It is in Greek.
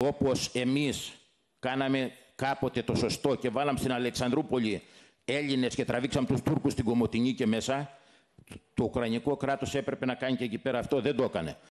όπως εμείς κάναμε κάποτε το σωστό και βάλαμε στην Αλεξανδρούπολη Έλληνες και τραβήξαμε τους Τούρκους στην Κομοτηνή και μέσα, το Ουκρανικό κράτος έπρεπε να κάνει και εκεί πέρα αυτό, δεν το έκανε.